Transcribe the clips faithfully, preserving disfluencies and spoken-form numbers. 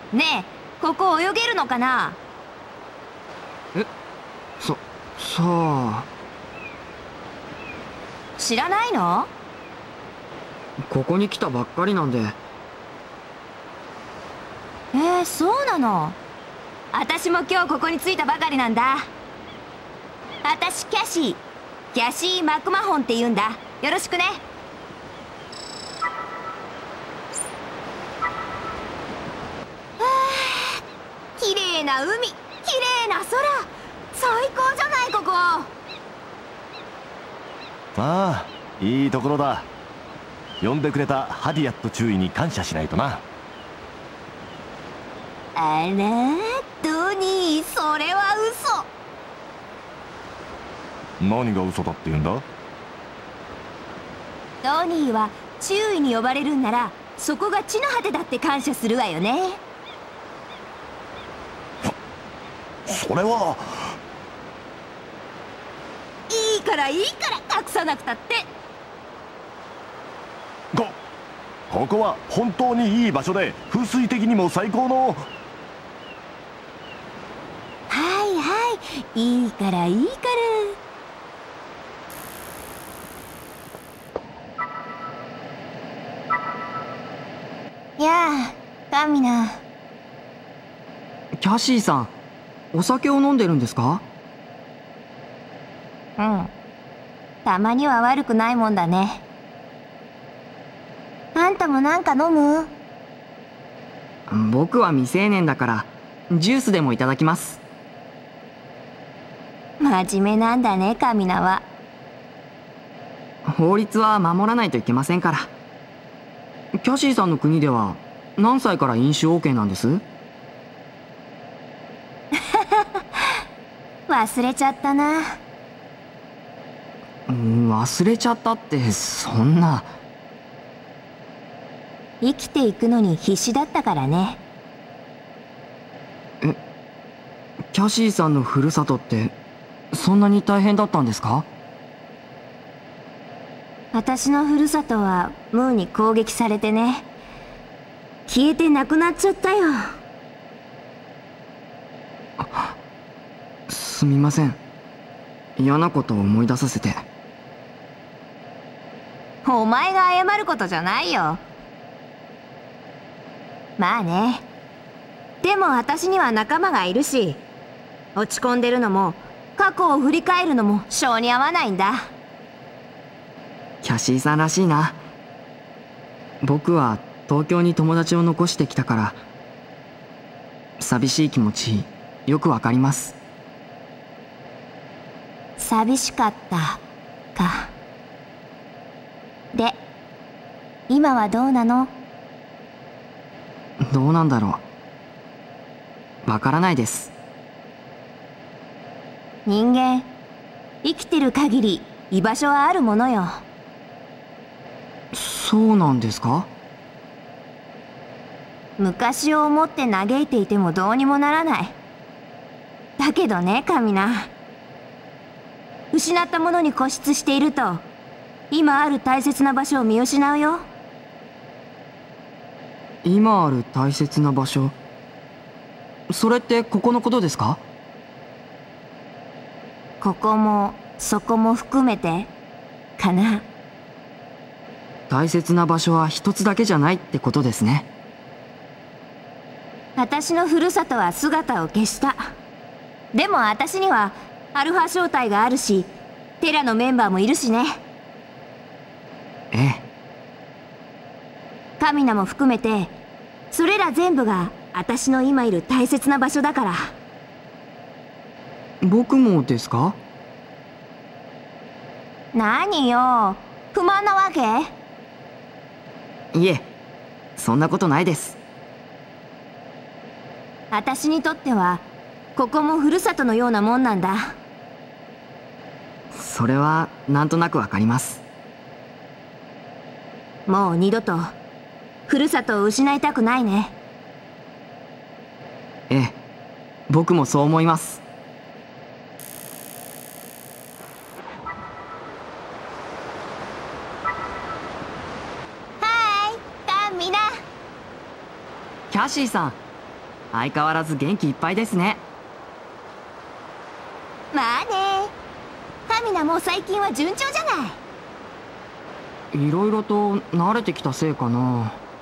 ねえ、ここ泳げるのかな？ え、さ、さあ。 知らないの？ ここに来たばっかりなんで。 えー、そうなの？私も今日ここに着いたばかりなんだ。私キャシー、キャシー・マクマホンって言うんだ。よろしくね。綺麗な海、綺麗な空、最高じゃないここ。ああ、いいところだ。呼んでくれたハディアット中尉に感謝しないとな。 あら、ドニー、それは嘘。 何が嘘だって言うんだ？ ドニーは中尉に呼ばれるんなら、そこが地の果てだって感謝するわよね。 それは。 いいからいいから隠さなくたって。 こここは本当にいい場所で、風水的にも最高の。 はいはい、いいからいいから。やあ、カミナ。 キャシーさん、お酒を飲んでるんですか？ うん。たまには悪くないもんだね。あんたもなんか飲む？ 僕は未成年だから、ジュースでもいただきます。 真面目なんだね、カミナは。 法律は守らないといけませんから。キャシーさんの国では何歳から飲酒 オーケー なんです？ 忘れちゃったな。 うん、忘れちゃったってそんな。 生きていくのに必死だったからね。 え、キャシーさんのふるさとってそんなに大変だったんですか？ 私のふるさとはムーに攻撃されてね、消えてなくなっちゃったよ。 すみません、嫌なことを思い出させて。 お前が謝ることじゃないよ。まあね。でも私には仲間がいるし、落ち込んでるのも過去を振り返るのも性に合わないんだ。 キャシーさんらしいな。僕は東京に友達を残してきたから、寂しい気持ちよくわかります。 寂しかったか。で、今はどうなの？ どうなんだろう。わからないです。 人間、生きてる限り居場所はあるものよ。 そうなんですか？ 昔を思って嘆いていてもどうにもならない。だけどね、カミナ。失ったものに固執していると、今ある大切な場所を見失うよ。 今ある大切な場所、それってここのことですか？ ここもそこも含めてかな。 大切な場所は一つだけじゃないってことですね。 私のふるさとは姿を消した。でも私にはアルファ正体があるし、テラのメンバーもいるしね。 ええ。 カミナも含めて、それら全部が私の今いる大切な場所だから。 僕もですか？ 何よ、不満なわけ？ いえ、そんなことないです。 私にとってはここもふるさとのようなもんなんだ。 それはなんとなくわかります。 もう二度とふるさとを失いたくないね。 ええ、僕もそう思います。 はーい、カミナ。 キャシーさん、 相変わらず元気いっぱいですね。 まあね、カミナも最近は順調じゃない。 いろいろと慣れてきたせいかな。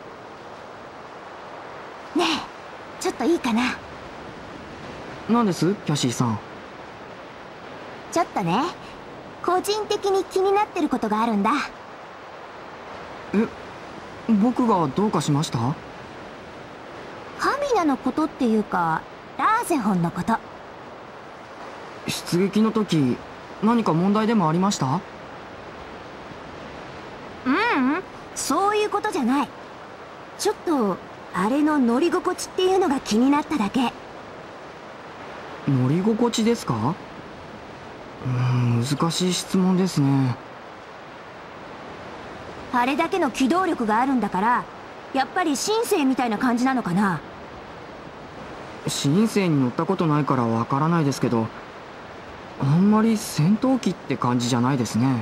ねえ、ちょっといいかな。 何です、キャシーさん。 ちょっとね、個人的に気になってることがあるんだ。 え、僕がどうかしました？ カミナのことっていうか、ラーゼホンのこと。 出撃の時何か問題でもありました？ ううん、そういうことじゃない。ちょっとあれの乗り心地っていうのが気になっただけ。 乗り心地ですか？うーん、難しい質問ですね。 あれだけの機動力があるんだから、やっぱり神聖みたいな感じなのかな。 神聖に乗ったことないからわからないですけど、あんまり戦闘機って感じじゃないですね。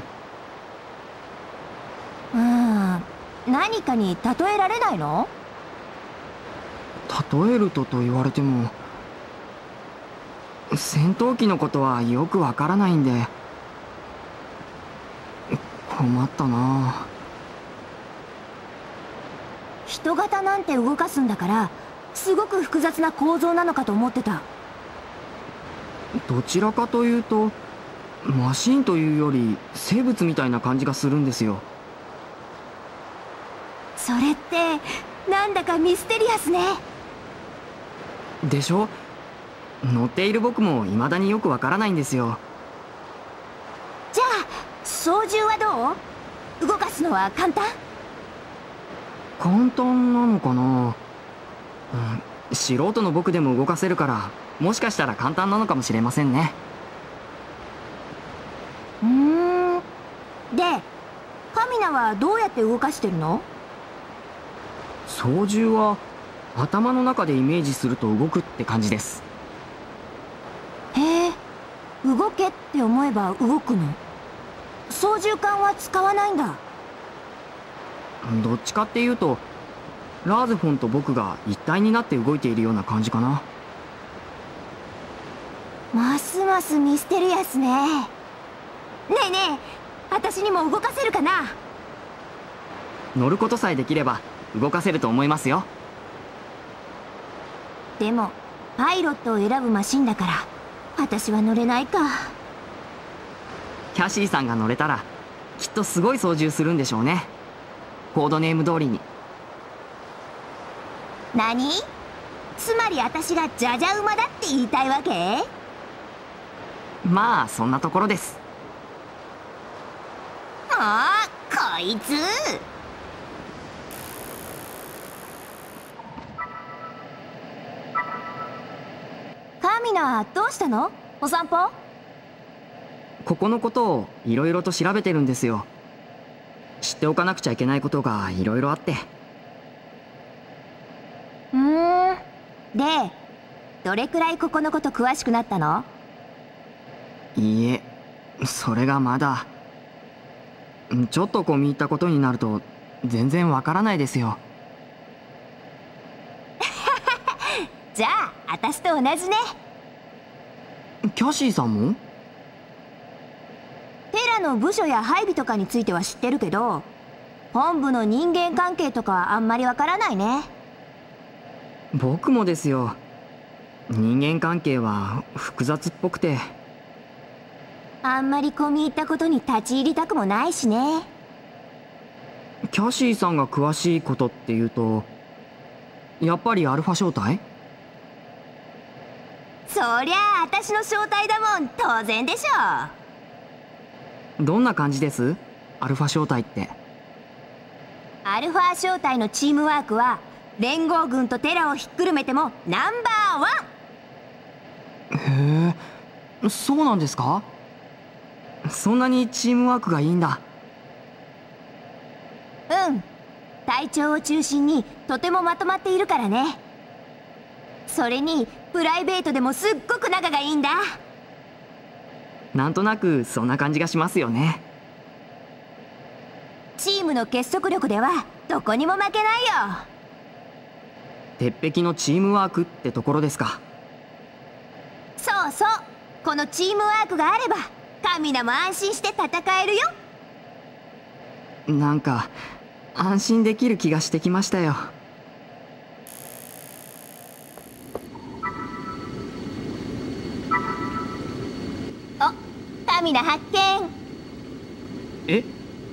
うーん、何かに例えられないの？ 例えるとと言われても、戦闘機のことはよくわからないんで困ったな。 人型なんて動かすんだから、すごく複雑な構造なのかと思ってた。 どちらかというとマシンというより生物みたいな感じがするんですよ。 それってなんだかミステリアスね。 でしょ？乗っている僕も未だによくわからないんですよ。 じゃあ操縦はどう？動かすのは簡単？ 簡単なのかな、うん、素人の僕でも動かせるから、もしかしたら簡単なのかもしれませんね。 うーん。で、カミナはどうやって動かしてるの？ 操縦は頭の中でイメージすると動くって感じです。 へえ、動けって思えば動くの？操縦桿は使わないんだ。 どっちかっていうとラーゼフォンと僕が一体になって動いているような感じかな。 ますますミステリアスね。ねえねえ、私にも動かせるかな？ 乗ることさえできれば動かせると思いますよ。 でもパイロットを選ぶマシンだから私は乗れないか。 キャシーさんが乗れたらきっとすごい操縦するんでしょうね。コードネーム通りに。 何？つまり私がジャジャ馬だって言いたいわけ？ まあそんなところです。 ああ、こいつ。カミナ、どうしたの？お散歩？ ここのことをいろいろと調べてるんですよ。知っておかなくちゃいけないことがいろいろあって。 うーん。で、どれくらいここのこと詳しくなったの？ いいえ、それがまだ。ちょっと込み入ったことになると全然わからないですよ。 じゃあ私と同じね。 キャシーさんも？ テラの部署や配備とかについては知ってるけど、本部の人間関係とかはあんまりわからないね。 僕もですよ。人間関係は複雑っぽくて。 あんまり込み入ったことに立ち入りたくもないしね。 キャシーさんが詳しいことっていうと、やっぱりアルファ正体？ そりゃあ私の正体だもん、当然でしょ。 どんな感じです？アルファ正体って。 アルファ正体のチームワークは連合軍とテラをひっくるめてもナンバーワン。 へえ、そうなんですか？そんなにチームワークがいいんだ。 うん、隊長を中心にとてもまとまっているからね。それにプライベートでもすっごく仲がいいんだ。 なんとなくそんな感じがしますよね。 チームの結束力ではどこにも負けないよ。 鉄壁のチームワークってところですか。 そうそう、このチームワークがあればカミナも安心して戦えるよ。 なんか安心できる気がしてきましたよ。 お、カミナ発見。 え？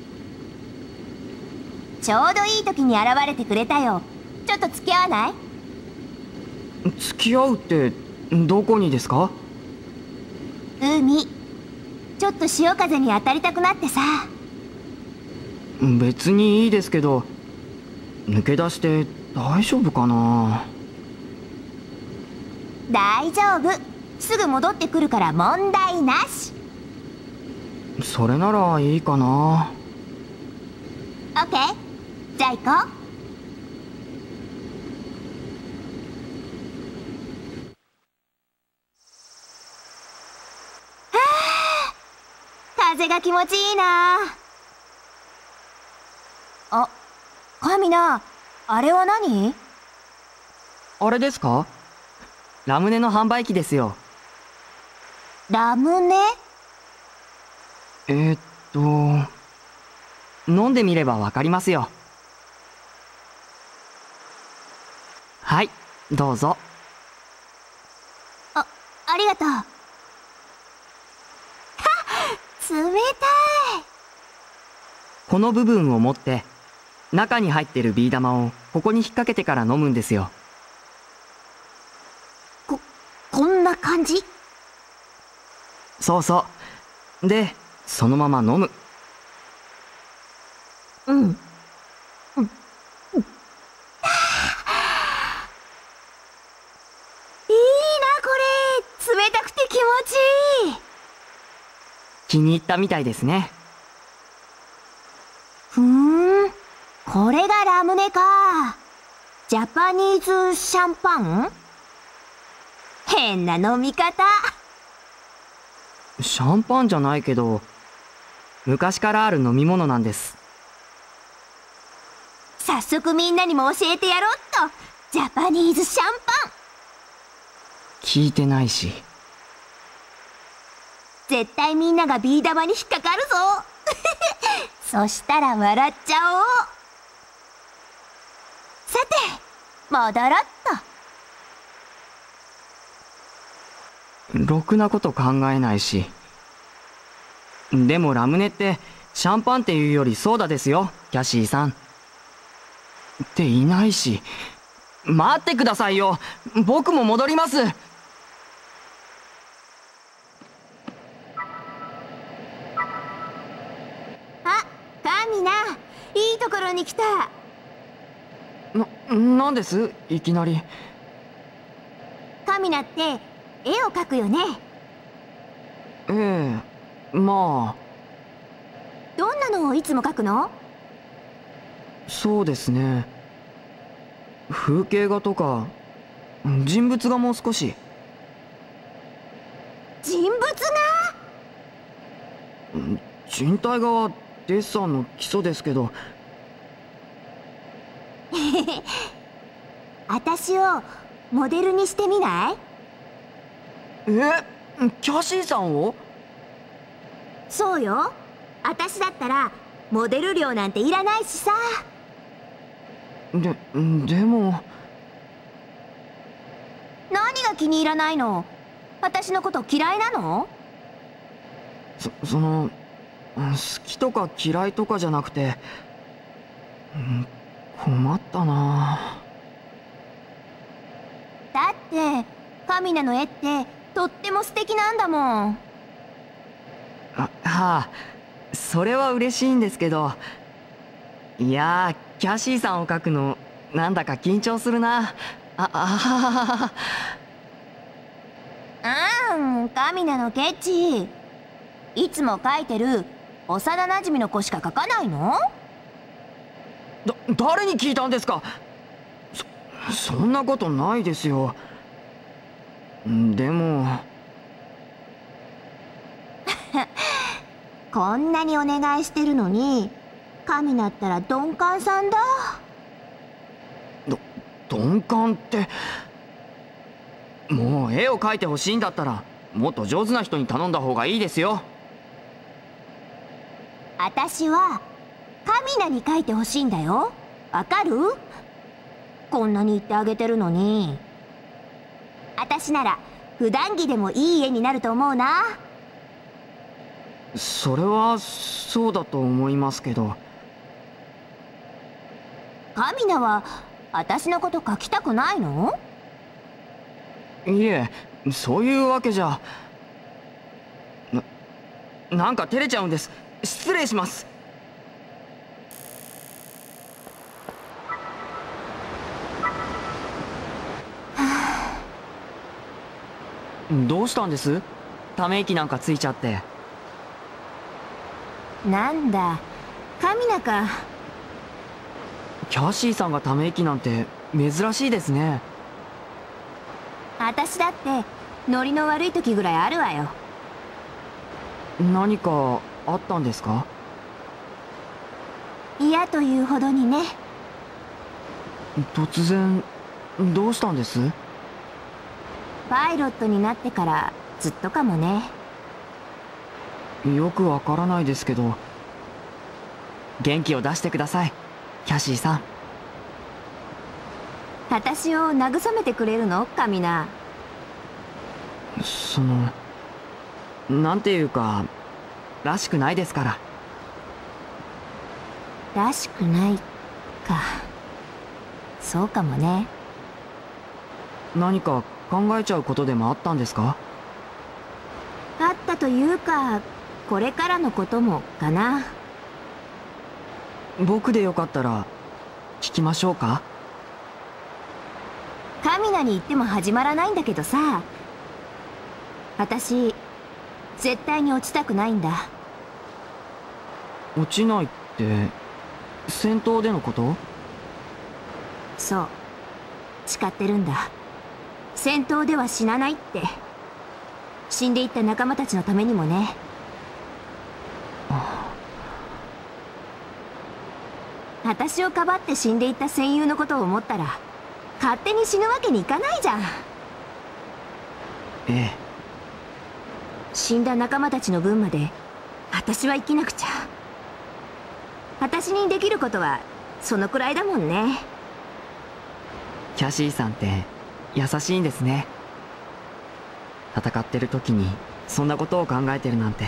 ちょうどいい時に現れてくれたよ。ちょっと付き合わない？ 付き合うってどこにですか？ 海。ちょっと潮風に当たりたくなってさ。 別にいいですけど、抜け出して大丈夫かな？ 大丈夫、すぐ戻ってくるから問題なし。 それならいいかな。 オッケー、じゃあ行こう。風が気持ちいいなあ。カミナ、あれは何？ あれですか？ラムネの販売機ですよ。 ラムネ？ えー、っと飲んでみればわかりますよ。はい、どうぞ。 あ、ありがとう。はっ、冷たい。 この部分を持って中に入ってるビー玉をここに引っ掛けてから飲むんですよ。 こ、こんな感じ？ そうそう。で、そのまま飲む。 うん。うん。うん。いいな、これ。冷たくて気持ちいい。 気に入ったみたいですね。 ふーん。これがラムネか。ジャパニーズシャンパン？変な飲み方。 シャンパンじゃないけど、昔からある飲み物なんです。 早速みんなにも教えてやろうっと。ジャパニーズシャンパン。 聞いてないし。 絶対みんながビー玉に引っかかるぞ。そしたら笑っちゃおう。さて、戻ろっと。 ろくなこと考えないし。でもラムネってシャンパンっていうよりソーダですよ、キャシーさん。っていないし。待ってくださいよ。僕も戻ります。 あ、カミナ、いいところに来た。 な、なんですいきなり。 カミナって絵を描くよね。 ええ、まあ。 どんなのをいつも描くの？ そうですね。風景画とか人物画も少し。 人物画？ 人体画はデッサンの基礎ですけど。 私をモデルにしてみない？ え、キャシーさんを？ そうよ。私だったらモデル料なんていらないしさ。 で、でも。 何が気に入らないの？私のこと嫌いなの？ そ、その、好きとか嫌いとかじゃなくて、困ったな。 だってカミナの絵ってとっても素敵なんだもん。 あ、はあ、それは嬉しいんですけど。いやー、キャシーさんを描くのなんだか緊張するな。あ、あははは。 うん、カミナのケチ。いつも描いてる幼なじみの子しか描かないの？ だ、誰に聞いたんですか？そ、そんなことないですよ。でもこんなにお願いしてるのにカミナったら鈍感さんだ。 ど、 鈍感って。もう絵を描いてほしいんだったらもっと上手な人に頼んだ方がいいですよ。 私はカミナに書いてほしいんだよ。わかる？こんなに言ってあげてるのに。私なら普段着でもいい絵になると思うな。 それはそうだと思いますけど。 カミナは私のこと書きたくないの？ いえ、そういうわけじゃ。な、なんか照れちゃうんです。失礼します。どうしたんです？ため息なんかついちゃって。 なんだ、カミナか。 キャシーさんがため息なんて珍しいですね。 私だってノリの悪い時ぐらいあるわよ。 何かあったんですか？ 嫌というほどにね。 突然どうしたんです？ パイロットになってからずっとかもね。 よくわからないですけど。元気を出してください、キャシーさん。 私を慰めてくれるの、カミナ。 そのなんていうからしくないですから。 らしくないか。そうかもね。 何か考えちゃうことでもあったんですか？ あったというか、これからのこともかな。 僕でよかったら聞きましょうか？ カミナに言っても始まらないんだけどさ、私絶対に落ちたくないんだ。 落ちないって戦闘でのこと？ そう、誓ってるんだ。戦闘では死なないって。死んでいった仲間たちのためにもね。私をかばって死んでいった戦友のことを思ったら勝手に死ぬわけにいかないじゃん。 ええ。 死んだ仲間たちの分まで私は生きなくちゃ。私にできることはそのくらいだもんね。 キャシーさんって優しいんですね。戦ってる時にそんなことを考えてるなんて。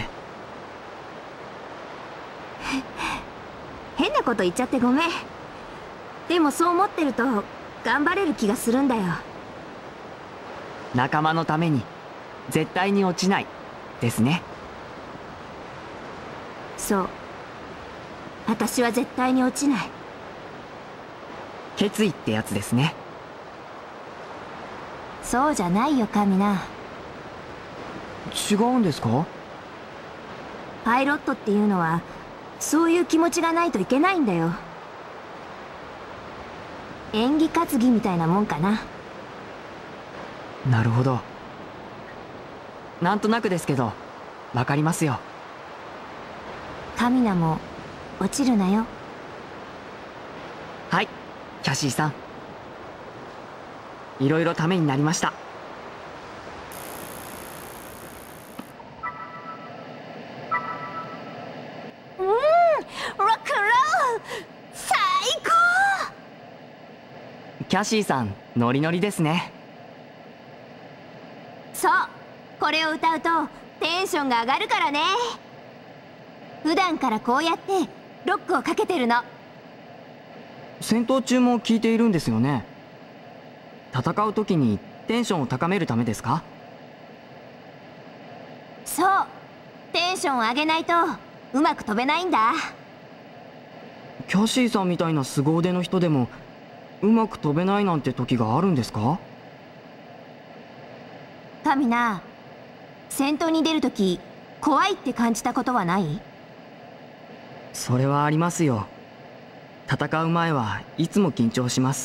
変なこと言っちゃってごめん。でもそう思ってると頑張れる気がするんだよ。 仲間のために絶対に落ちないですね。 そう、私は絶対に落ちない。 決意ってやつですね。 そうじゃないよ、カミナ。 違うんですか？ パイロットっていうのはそういう気持ちがないといけないんだよ。演技担ぎみたいなもんかな。 なるほど。なんとなくですけどわかりますよ。 カミナも落ちるなよ。 はい、キャシーさん。いろいろためになりました。 うん、ロックンロール最高。 キャシーさんノリノリですね。 そう、これを歌うとテンションが上がるからね。普段からこうやってロックをかけてるの。 戦闘中も聴いているんですよね。戦う時にテンションを高めるためですか？ そう、テンションを上げないとうまく飛べないんだ。 キャシーさんみたいな凄腕の人でもうまく飛べないなんて時があるんですか？ カミナ、戦闘に出るとき怖いって感じたことはない？ それはありますよ。戦う前はいつも緊張します。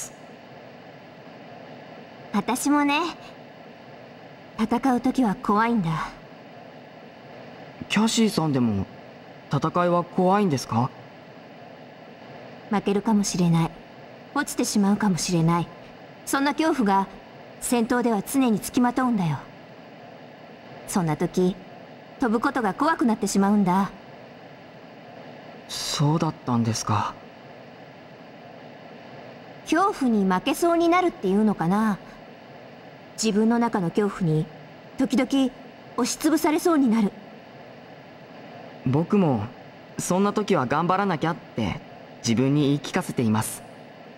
私もね、戦うときは怖いんだ。 キャシーさんでも戦いは怖いんですか？ 負けるかもしれない、落ちてしまうかもしれない、 そんな恐怖が戦闘では常につきまとうんだよ。そんな時飛ぶことが怖くなってしまうんだ。 そうだったんですか。 恐怖に負けそうになるっていうのかな。自分の中の恐怖に時々押しつぶされそうになる。 僕もそんな時は頑張らなきゃって自分に言い聞かせています。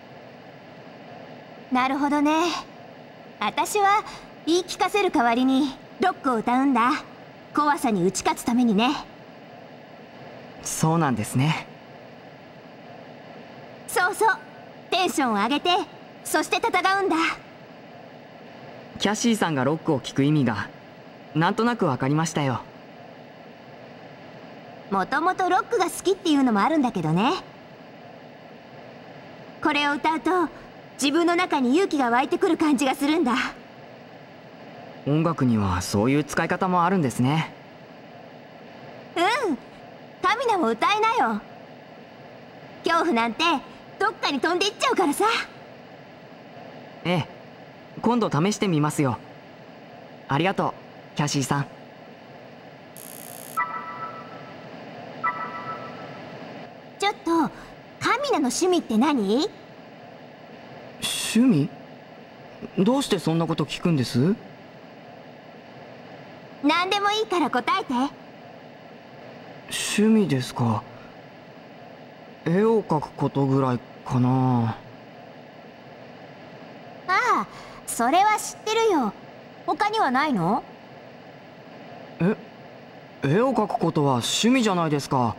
なるほどね。私は言い聞かせる代わりにロックを歌うんだ。怖さに打ち勝つためにね。 そうなんですね。 そうそう、テンションを上げて、そして戦うんだ。 キャシーさんがロックを聴く意味がなんとなく分かりましたよ。 もともとロックが好きっていうのもあるんだけどね。これを歌うと自分の中に勇気が湧いてくる感じがするんだ。 音楽にはそういう使い方もあるんですね。 うん、カミナも歌いなよ。恐怖なんてどっかに飛んでいっちゃうからさ。 ええ、今度試してみますよ。ありがとうキャシーさん。 ちょっとカミナの趣味って何？ 趣味？どうしてそんなこと聞くんです？ 何でもいいから答えて。 趣味ですか。絵を描くことぐらいかな。 ああ、それは知ってるよ。他にはないの？ え、絵を描くことは趣味じゃないですか。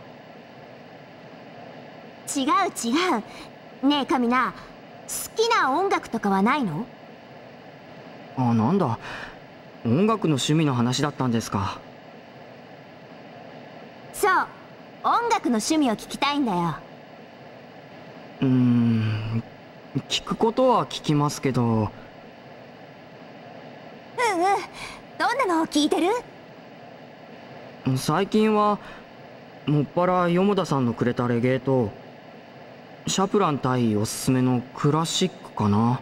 違う違う。ねえカミナ、好きな音楽とかはないの？ あ、なんだ、音楽の趣味の話だったんですか。 そう、音楽の趣味を聞きたいんだよ。 うーん、聞くことは聞きますけど。 うんうん、どんなのを聞いてる？ 最近はもっぱら四田さんのくれたレゲエとシャプラン対おすすめのクラシックかな。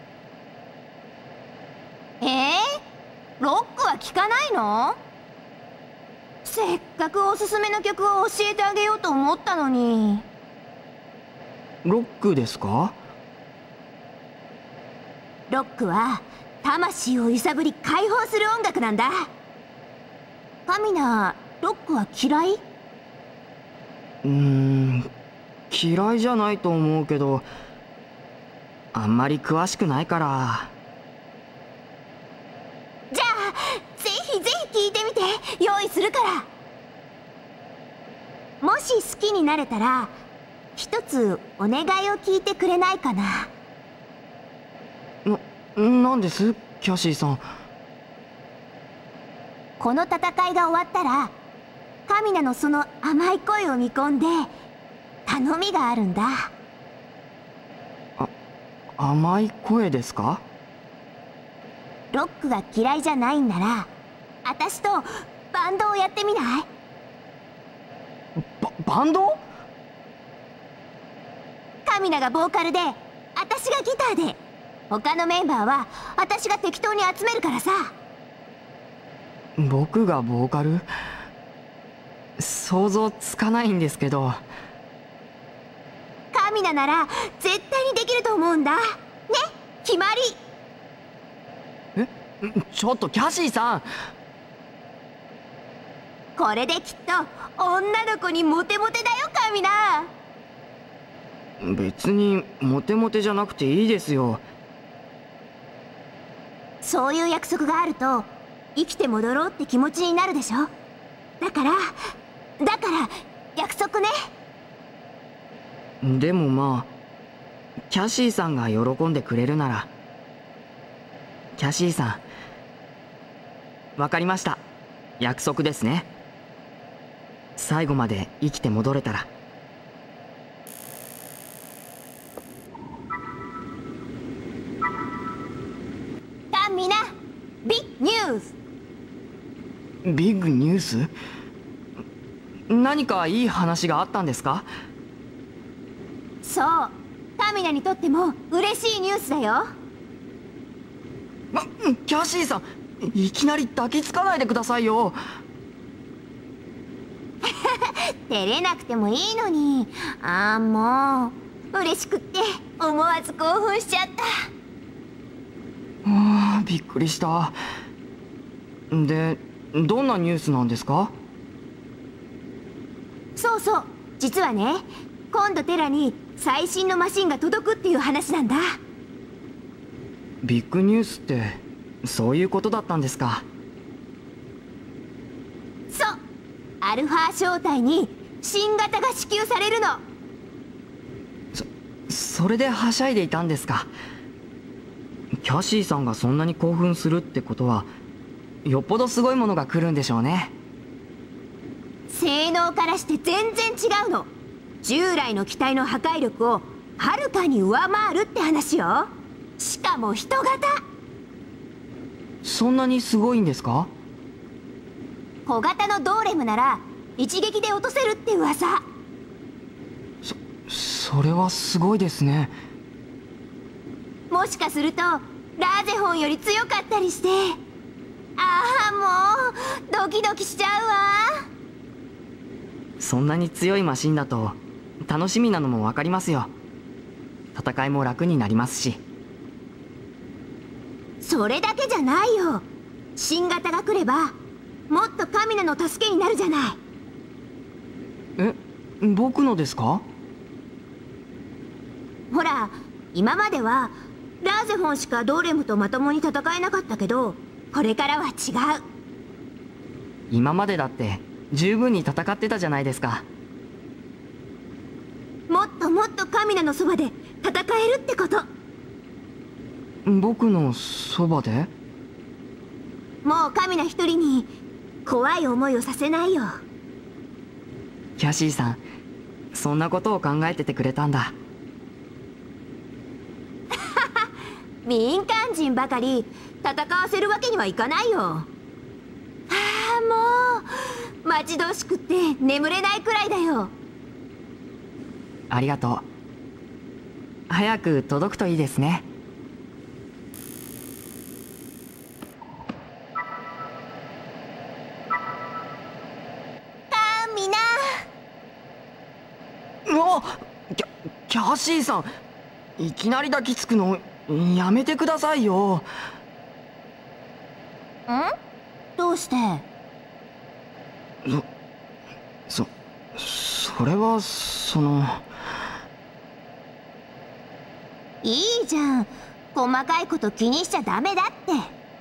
えー、ロックは聞かないの？せっかくおすすめの曲を教えてあげようと思ったのに。 ロックですか？ ロックは魂を揺さぶり解放する音楽なんだ。カミナ、ロックは嫌い？ うーん、嫌いじゃないと思うけど、あんまり詳しくないから。 じゃあぜひぜひ聞いてみて。用意するから。もし好きになれたら一つお願いを聞いてくれないかな。 な、なんですキャシーさん。 この戦いが終わったらカミナのその甘い声を見込んで頼みがあるんだ。 あ、甘い声ですか？ ロックが嫌いじゃないんなら私とバンドをやってみない？ バ、バンド？ カミナがボーカルで私がギターで、他のメンバーは私が適当に集めるからさ。 僕がボーカル？想像つかないんですけど。 カミナなら絶対にできると思うんだね。決まり。 え、ちょっとキャシーさん。 これできっと女の子にモテモテだよカミナ。 別にモテモテじゃなくていいですよ。 そういう約束があると生きて戻ろうって気持ちになるでしょ。だからだから約束ね。 でもまあキャシーさんが喜んでくれるなら。キャシーさん、わかりました。約束ですね。最後まで生きて戻れたら。 カミナ、ビッグニュース。 ビッグニュース？何かいい話があったんですか？ そう、カミナにとっても嬉しいニュースだよ。 ま、キャシーさん、いきなり抱きつかないでくださいよ。 照れなくてもいいのに。ああ、もう嬉しくって思わず興奮しちゃった。 ああ、びっくりした。で、どんなニュースなんですか？ そうそう、実はね、今度テラに最新のマシンが届くっていう話なんだ。 ビッグニュースってそういうことだったんですか？ そう、アルファ小隊に新型が支給されるの。 そそれではしゃいでいたんですか。キャシーさんがそんなに興奮するってことは、よっぽどすごいものが来るんでしょうね。 性能からして全然違うの。従来の機体の破壊力をはるかに上回るって話よ。しかも人型。 そんなにすごいんですか？ 小型のドーレムなら一撃で落とせるって噂。 そそれはすごいですね。 もしかするとラーゼフォンより強かったりして。ああ、もうドキドキしちゃうわ。 そんなに強いマシンだと楽しみなのも分かりますよ。戦いも楽になりますし。 それだけじゃないよ。新型が来ればもっとカミナの助けになるじゃない。 え、僕のですか？ ほら、今まではラーゼフォンしかドーレムとまともに戦えなかったけど、これからは違う。 今までだって十分に戦ってたじゃないですか。 もっともっとカミナのそばで戦えるってこと。 僕のそばで？ もうカミナ一人に怖い思いをさせないよ。 キャシーさん、そんなことを考えててくれたんだ。 民間人ばかり戦わせるわけにはいかないよ。ああ、もう待ち遠しくって眠れないくらいだよ。 ありがとう。早く届くといいですね。 カミナ。 うわっ、キャ、キャシーさん、いきなり抱きつくのやめてくださいよ。 ん？どうして？ そ、そ、それはその。 いいじゃん。細かいこと気にしちゃダメだって。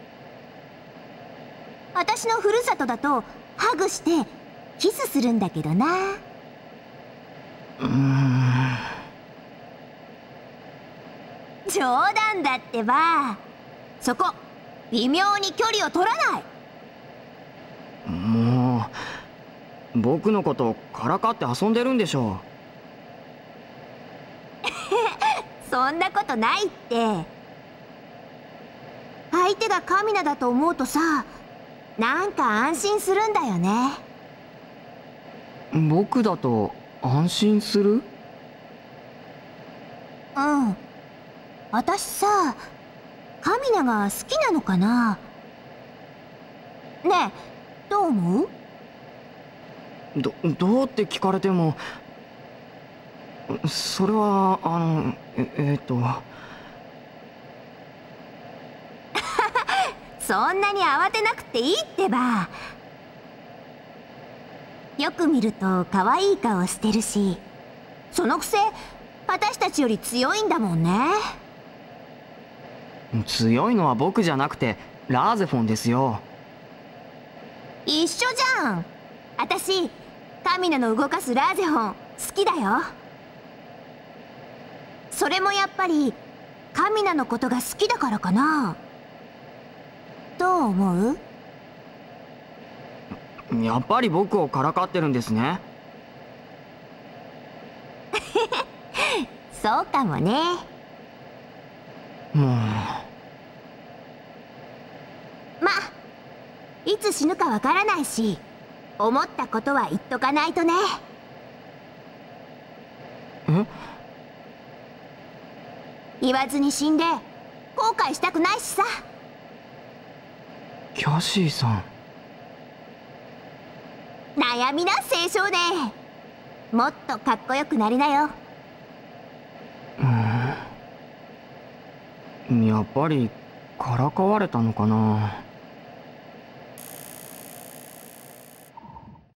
私のふるさとだとハグしてキスするんだけどな。 うーん。 冗談だってば。そこ微妙に距離を取らない。 もう僕のことからかって遊んでるんでしょそんなことないって。相手がカミナだと思うとさ、なんか安心するんだよね。 僕だと安心する？ うん。私さ、カミナが好きなのかな？ねえ、どう思う？ ど、どうって聞かれても、それはあのえ、えーっとそんなに慌てなくていいってば。よく見ると可愛い顔してるし、そのくせ私たちより強いんだもんね。 強いのは僕じゃなくてラーゼフォンですよ。 一緒じゃん。私カミナの動かすラーゼフォン好きだよ。それもやっぱりカミナのことが好きだからかな。どう思う？ やっぱり僕をからかってるんですね。 そうかもね。 もうま、いつ死ぬかわからないし、思ったことは言っとかないとね。 え？ 言わずに死んで後悔したくないしさ。 キャシーさん。 悩みな青少年、もっとかっこよくなりなよ。 うん、やっぱりからかわれたのかな。